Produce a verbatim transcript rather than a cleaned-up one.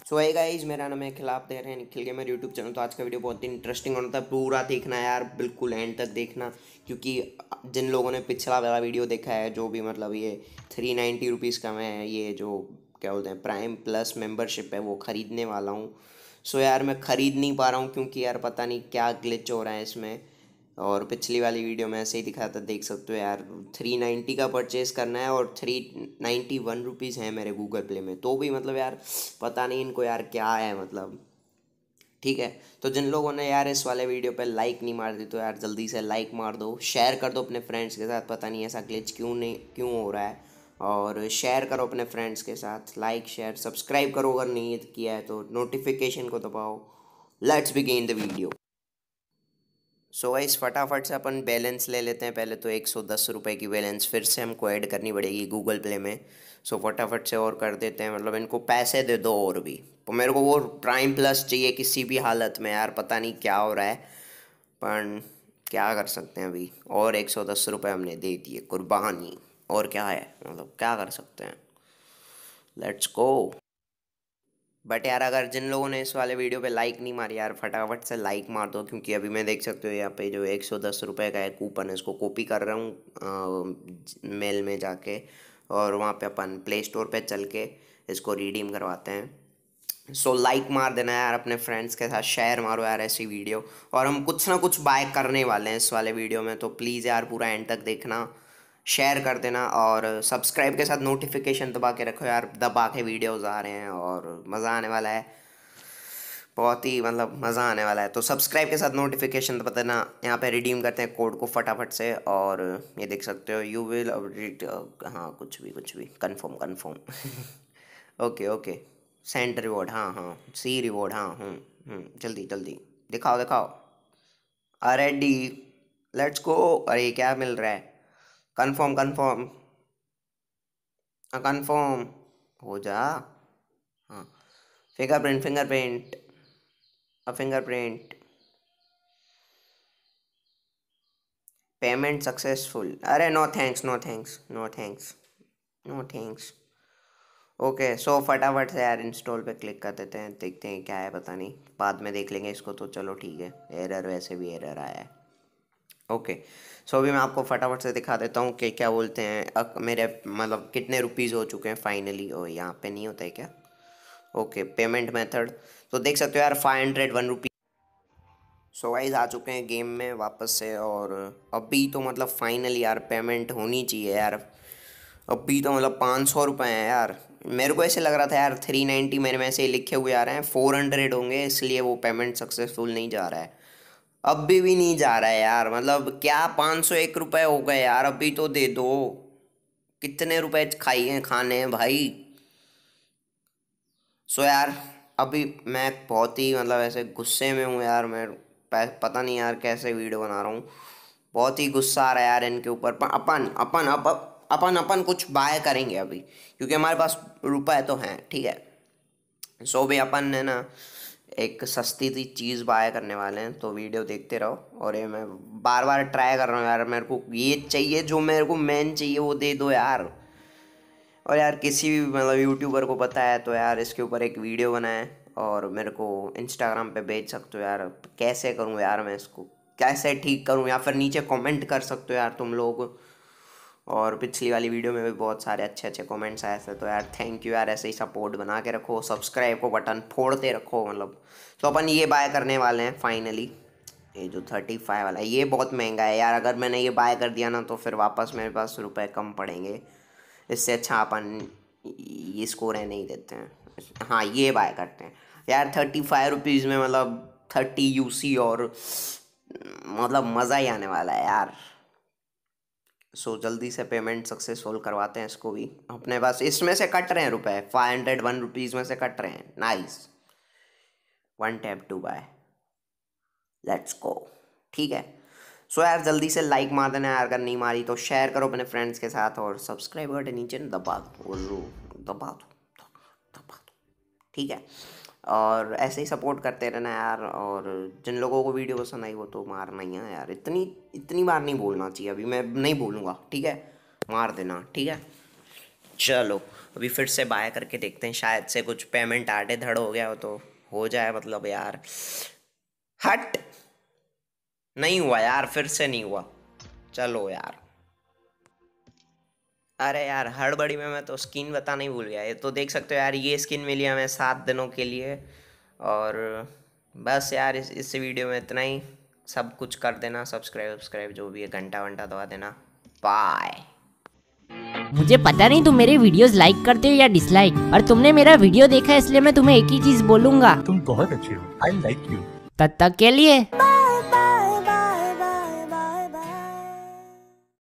सो है गाइज, मेरा नाम है खिलाफ दे रहे हैं निखिल के मेरे यूट्यूब चैनल। तो आज का वीडियो बहुत ही इंटरेस्टिंग होना था, पूरा देखना है यार, बिल्कुल एंड तक देखना। क्योंकि जिन लोगों ने पिछला वाला वीडियो देखा है, जो भी मतलब ये थ्री नाइन्टी रुपीज़ का मैं ये जो क्या बोलते हैं प्राइम प्लस मेंबरशिप है वो ख़रीदने वाला हूँ। सो यार मैं ख़रीद नहीं पा रहा हूँ क्योंकि यार पता नहीं क्या ग्लिच हो रहा है इसमें। और पिछली वाली वीडियो में ऐसे ही दिखा था, देख सकते हो यार। थ्री नाइन्टी का परचेस करना है और थ्री नाइन्टी वन रुपीज़ है मेरे गूगल प्ले में, तो भी मतलब यार पता नहीं इनको यार क्या है मतलब। ठीक है, तो जिन लोगों ने यार इस वाले वीडियो पे लाइक नहीं मार दी तो यार जल्दी से लाइक मार दो, शेयर कर दो अपने फ्रेंड्स के साथ। पता नहीं ऐसा ग्लिच क्यों नहीं क्यों हो रहा है। और शेयर करो अपने फ्रेंड्स के साथ, लाइक शेयर सब्सक्राइब करो, अगर नहीं किया है तो नोटिफिकेशन को दबाओ। Let's begin the video. So guys फटाफट से अपन बैलेंस ले लेते हैं। पहले तो एक सौ दस रुपये की बैलेंस फिर से हमको ऐड करनी पड़ेगी गूगल प्ले में। सो फटाफट से और कर देते हैं, मतलब इनको पैसे दे दो और भी। तो मेरे को वो प्राइम प्लस चाहिए किसी भी हालत में यार, पता नहीं क्या हो रहा है। पर क्या कर सकते हैं अभी, और एक सौ दस रुपये हमने दे दिए कुर्बानी। और क्या है, मतलब क्या कर सकते हैं। Let's go. बट यार अगर जिन लोगों ने इस वाले वीडियो पे लाइक नहीं मारी यार, फटाफट से लाइक मार दो। क्योंकि अभी मैं देख सकते हो यहाँ पे जो एक सौ दस रुपये का है कूपन है, इसको कॉपी कर रहा हूँ मेल में जाके। और वहाँ पे अपन प्ले स्टोर पे चल के इसको रिडीम करवाते हैं। सो लाइक मार देना यार, अपने फ्रेंड्स के साथ शेयर मारो यार ऐसी वीडियो। और हम कुछ ना कुछ बाय करने वाले हैं इस वाले वीडियो में, तो प्लीज़ यार पूरा एंड तक देखना, शेयर कर देना। और सब्सक्राइब के साथ नोटिफिकेशन दबा के रखो यार, दबा के वीडियोज़ आ रहे हैं और मज़ा आने वाला है। बहुत ही मतलब मज़ा आने वाला है। तो सब्सक्राइब के साथ नोटिफिकेशन दबा देना। यहाँ पे रिडीम करते हैं कोड को फटाफट से। और ये देख सकते हो, यू विल हाँ कुछ भी कुछ भी confirm confirm okay okay. Send reward, हाँ हाँ सी रिवॉर्ड, हाँ हूँ हूँ जल्दी जल्दी दिखाओ दिखाओ। अरे डी, लेट्स गो। अरे क्या मिल रहा है, कन्फर्म कन्फर्म कन्फर्म हो जा। हाँ, fingerprint fingerprint fingerprint payment successful. अरे no thanks no thanks no thanks no thanks. Okay, so फटाफट से यार इंस्टॉल पे क्लिक कर देते हैं, देखते हैं क्या है, पता नहीं बाद में देख लेंगे इसको। तो चलो ठीक है, एरर वैसे भी एरर आया है। ओके, सो अभी मैं आपको फटाफट से दिखा देता हूँ कि क्या बोलते हैं अक, मेरे मतलब कितने रुपीज़ हो चुके हैं फाइनली। ओ यहाँ पे नहीं होता है क्या। ओके, पेमेंट मेथड तो देख सकते हो यार, five hundred one rupee. So guys आ चुके हैं गेम में वापस से। और अभी तो मतलब फाइनली यार पेमेंट होनी चाहिए यार। अभी तो मतलब पाँच सौ रुपये हैं यार। मेरे को ऐसे लग रहा था यार थ्री नाइन्टी मेरे में से लिखे हुए आ रहे हैं, फोर हंड्रेड होंगे, इसलिए वो पेमेंट सक्सेसफुल नहीं जा रहा है। अभी भी नहीं जा रहा है यार, मतलब क्या पाँच सौ एक रुपये हो गए यार, अभी तो दे दो। कितने रुपए खाई हैं खाने हैं भाई। सो यार अभी मैं बहुत ही मतलब ऐसे गुस्से में हूँ यार। मैं प- पता नहीं यार कैसे वीडियो बना रहा हूँ। बहुत ही गुस्सा आ रहा है यार इनके ऊपर। पर अपन अपन अप, अपन अपन कुछ बाय करेंगे अभी, क्योंकि हमारे पास रुपए तो हैं, ठीक है। सो भी अपन ने ना एक सस्ती सी चीज़ बाय करने वाले हैं, तो वीडियो देखते रहो। और ये मैं बार बार ट्राई कर रहा हूँ यार, मेरे को ये चाहिए जो मेरे को मेन चाहिए वो दे दो यार। और यार किसी भी मतलब यूट्यूबर को पता है तो यार इसके ऊपर एक वीडियो बनाए और मेरे को इंस्टाग्राम पे भेज सकते हो यार। कैसे करूँ यार मैं इसको, कैसे ठीक करूँ, या फिर नीचे कमेंट कर सकते हो यार तुम लोग। और पिछली वाली वीडियो में भी बहुत सारे अच्छे अच्छे कमेंट्स आए थे, तो यार थैंक यू यार, ऐसे ही सपोर्ट बना के रखो, सब्सक्राइब को बटन फोड़ते रखो मतलब। तो अपन ये बाय करने वाले हैं फाइनली। ये जो थर्टी फाइव वाला है ये बहुत महंगा है यार, अगर मैंने ये बाय कर दिया ना तो फिर वापस मेरे पास रुपए कम पड़ेंगे। इससे अच्छा अपन ये स्कोर है नहीं देते हैं। हाँ ये बाय करते हैं यार, थर्टी फाइव रुपीज़ में मतलब थर्टी यूसी, और मतलब मज़ा ही आने वाला है यार। सो जल्दी से पेमेंट सक्सेसफुल करवाते हैं इसको भी। अपने पास इसमें से कट रहे हैं रुपए, फाइव हंड्रेड वन रुपीज़ में से कट रहे हैं, nice. One tap to buy, let's go. ठीक है, सो यार जल्दी से लाइक मार देना यार, अगर नहीं मारी तो शेयर करो अपने फ्रेंड्स के साथ। और सब्सक्राइब बटन नीचे ना दबा दो, और लो, दबा दो दबा दो, ठीक है। और ऐसे ही सपोर्ट करते रहना यार। और जिन लोगों को वीडियो पसंद आई वो तो मारना ही है यार, इतनी इतनी बार नहीं बोलना चाहिए, अभी मैं नहीं बोलूँगा, ठीक है। मार देना, ठीक है। चलो अभी फिर से बाय करके देखते हैं, शायद से कुछ पेमेंट आड़े धड़ हो गया हो तो हो जाए। मतलब यार हट, नहीं हुआ यार, फिर से नहीं हुआ। चलो यार, अरे यार हड़बड़ी में मैं तो स्किन बताना ही भूल गया। ये तो देख सकते हो यार, ये स्किन मिली हमें सात दिनों के लिए। और बस यार इस इस वीडियो में इतना ही। सब कुछ कर देना, सब्सक्राइब सब्सक्राइब जो भी है, घंटा वंटा दबा देना। बाय। मुझे पता नहीं तुम मेरे वीडियोस लाइक करते हो या डिसलाइक, और तुमने मेरा वीडियो देखा है इसलिए मैं तुम्हें एक ही चीज बोलूंगा, तुम बहुत अच्छे हो, आई लाइक यू। तब तक के लिए